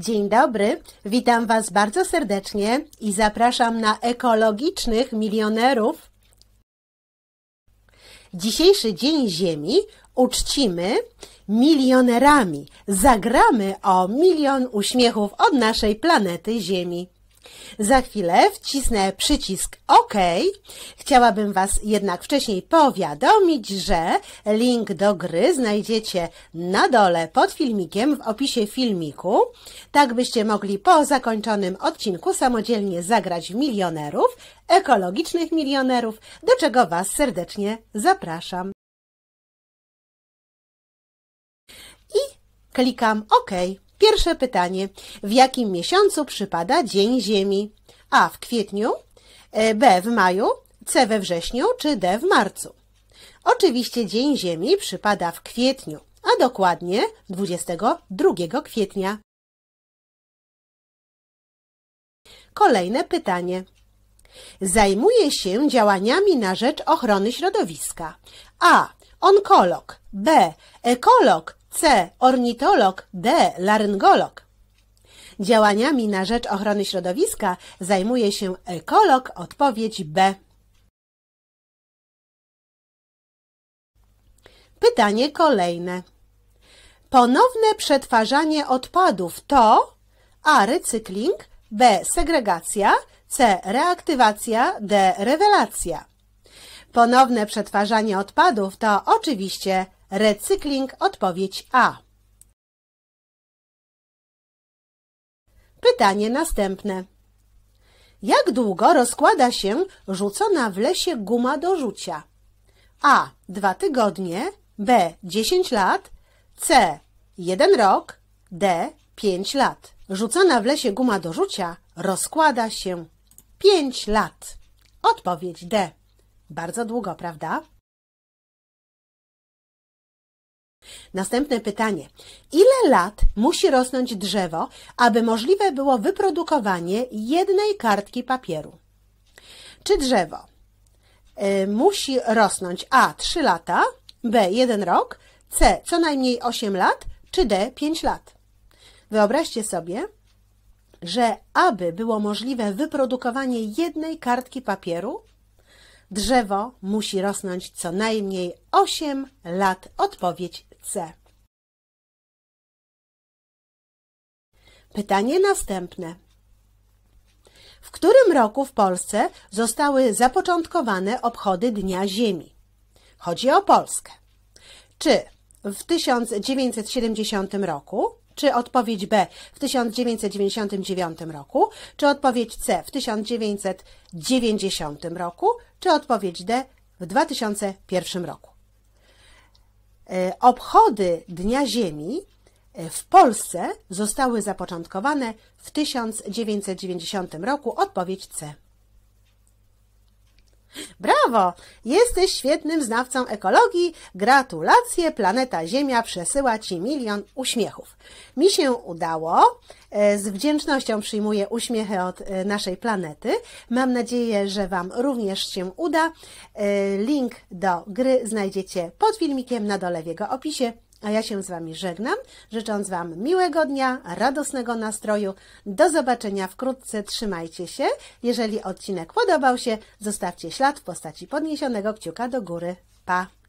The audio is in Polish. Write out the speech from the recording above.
Dzień dobry, witam Was bardzo serdecznie i zapraszam na ekologicznych milionerów. Dzisiejszy Dzień Ziemi uczcimy milionerami. Zagramy o 1 000 000 uśmiechów od naszej planety Ziemi. Za chwilę wcisnę przycisk OK. Chciałabym Was jednak wcześniej powiadomić, że link do gry znajdziecie na dole pod filmikiem w opisie filmiku, tak byście mogli po zakończonym odcinku samodzielnie zagrać w milionerów, ekologicznych milionerów, do czego Was serdecznie zapraszam. I klikam OK. Pierwsze pytanie. W jakim miesiącu przypada Dzień Ziemi? A. W kwietniu, B. w maju, C. we wrześniu czy D. w marcu? Oczywiście Dzień Ziemi przypada w kwietniu, a dokładnie 22 kwietnia. Kolejne pytanie. Zajmuje się działaniami na rzecz ochrony środowiska. A. Onkolog, B. ekolog, C. ornitolog, D. laryngolog. Działaniami na rzecz ochrony środowiska zajmuje się ekolog, odpowiedź B. Pytanie kolejne. Ponowne przetwarzanie odpadów to A. recykling, B. segregacja, C. reaktywacja, D. rewelacja. Ponowne przetwarzanie odpadów to oczywiście recykling, odpowiedź A. Pytanie następne. Jak długo rozkłada się rzucona w lesie guma do rzucia? A. 2 tygodnie, B. 10 lat, C. 1 rok, D. 5 lat. Rzucona w lesie guma do rzucia rozkłada się 5 lat. Odpowiedź D. Bardzo długo, prawda? Następne pytanie. Ile lat musi rosnąć drzewo, aby możliwe było wyprodukowanie jednej kartki papieru? Czy drzewo musi rosnąć A. 3 lata, B. 1 rok, C. co najmniej 8 lat, czy D. 5 lat? Wyobraźcie sobie, że aby było możliwe wyprodukowanie jednej kartki papieru, drzewo musi rosnąć co najmniej 8 lat. Odpowiedź C. Pytanie następne. W którym roku w Polsce zostały zapoczątkowane obchody Dnia Ziemi? Chodzi o Polskę. Czy w 1970 roku, czy odpowiedź B w 1999 roku, czy odpowiedź C w 1990 roku, czy odpowiedź D w 2001 roku? Obchody Dnia Ziemi w Polsce zostały zapoczątkowane w 1990 roku. Odpowiedź C. Brawo! Jesteś świetnym znawcą ekologii. Gratulacje! Planeta Ziemia przesyła Ci 1 000 000 uśmiechów. Mi się udało. Z wdzięcznością przyjmuję uśmiechy od naszej planety. Mam nadzieję, że Wam również się uda. Link do gry znajdziecie pod filmikiem na dole w jego opisie. A ja się z Wami żegnam, życząc Wam miłego dnia, radosnego nastroju. Do zobaczenia wkrótce, trzymajcie się. Jeżeli odcinek podobał się, zostawcie ślad w postaci podniesionego kciuka do góry. Pa!